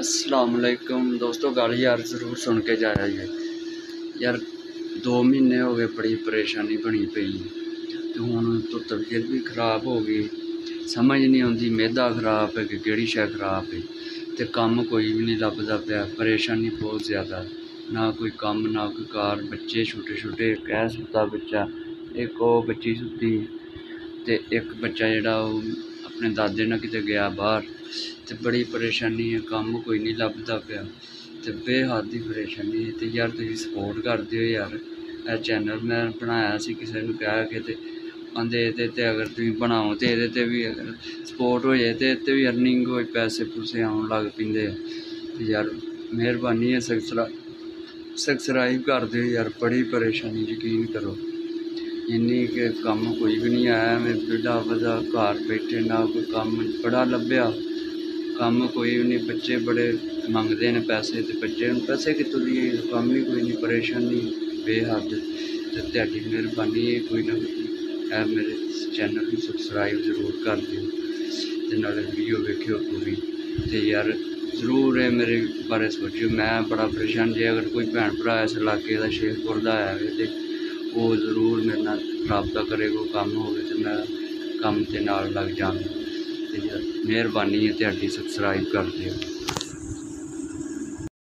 अस्सलामुअलैकुम दोस्तों, गल यार ज़रूर सुन के जाया जे यार। 2 महीने हो गए बड़ी परेशानी बनी पई ते हुण तो तबीयत भी खराब हो गई। समझ नहीं आती मैदा खराब है कि केड़ी शै खराब है ते कम्म कोई भी नहीं लभदा पिया। परेशानी बहुत ज़्यादा, ना कोई कम्म ना कोई कार। बच्चे छोटे छोटे, इक ऐ सुत्ता बच्चा, एक ओह् बच्ची सुत्ती ते एक बच्चा जेह्ड़ा ओह् अपने दादे नाल किते गया बाहर। ते बड़ी परेशानी है, कम्म कोई नहीं लभदा पिया ते बेहद ही परेशानी है। ते यार तुसीं सपोर्ट कर दिओ यार। यह चैनल मैं बनाया सी किसी नूं कह के ते आंदे इहदे ते अगर तुसीं बनाओ ते इहदे ते भी अगर सपोर्ट हो जाए ते इत्ते भी अर्निंग होए, पैसे पूसे आउण लग पैंदे ते यार मेहरबानी है सबसक्राइब कर दिओ यार। बड़ी परेशानी, यकीन करो इन्नी के कम्म कोई भी नहीं आया। मैं बिड़ा बदा घर बैठे, ना कोई कम्म बड़ा लभ्या, कम्म कोई भी नहीं। बच्चे बड़े मंगदे न पैसे ते बच्चे हूण पैसे कित्थों देइए, कम्म ही कोई नहीं। परेशानी बेहद ते तुहाडी मेहरबानी है कोई ना कोई मेरे चैनल को सबसक्राइब जरूर कर दिओ ते नाले वीडियो वेखिओ पूरी ते यार जरूर है मेरे बारे सोचियो। मैं बड़ा परेशान, जे अगर कोई भैन भरा इस इलाके का शेखपुर का है तो वो जरूर मेरे नाल राबता करे। कोई कम्म होवे ते मैं कम्म ते नाल लग जावां ते यार मेहरबानी है तुहाडी, सबसक्राइब कर दिओ।